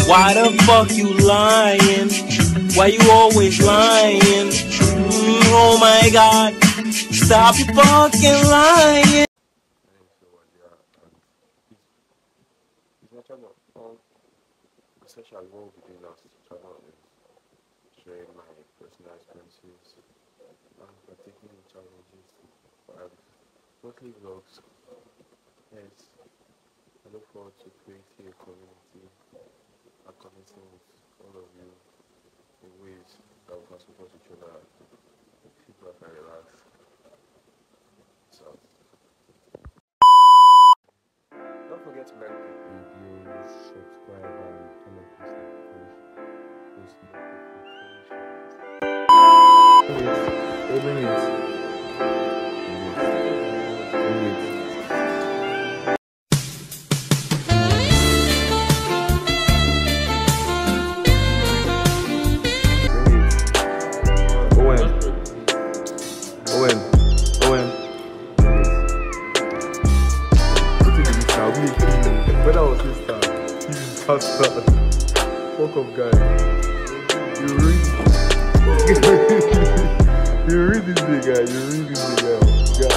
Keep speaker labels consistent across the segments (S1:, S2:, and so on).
S1: Why the fuck you lying? Why you always lying? Oh my God, stop you fucking lying.
S2: Essentially, what we'll be doing now is sharing my personal experiences and partaking in challenges and monthly vlogs. Yes, I look forward to creating a community and connecting with all of you in ways that we can support each other, feedback and relax. So, don't forget to like the video, subscribe, and turn on post notifications. Fuck up, guy. You read you read this big guy. You read this big guy.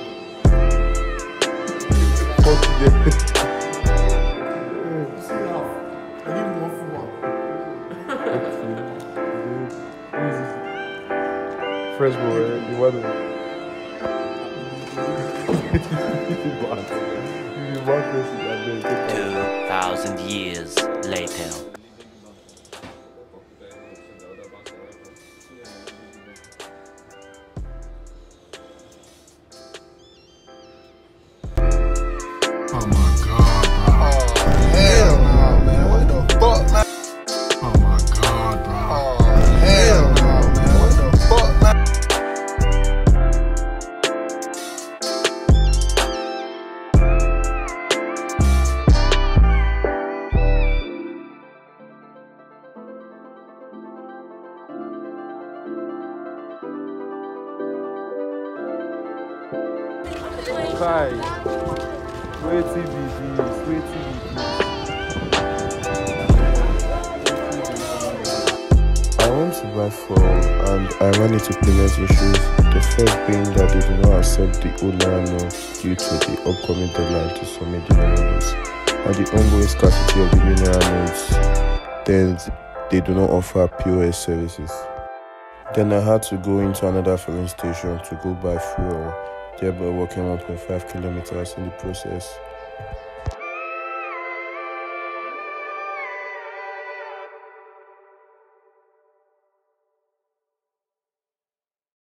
S2: Fuck you.
S3: I need more football.
S2: Fresh boy, you want to
S1: 2,000 years later.
S3: Oh my God, bro. Oh, hell no, man. What the fuck, man? Oh my God, bro. Oh, hell no, man. What the fuck, man?
S2: Kai, waiting be this. I went to buy fuel and I ran into payment issues. The first being that they do not accept the old naira note due to the upcoming deadline to submit the naira notes, and the ongoing scarcity of the new naira notes. Then they do not offer POS services. Then I had to go into another filling station to go buy fuel, thereby walking 1.5 kilometers in the process.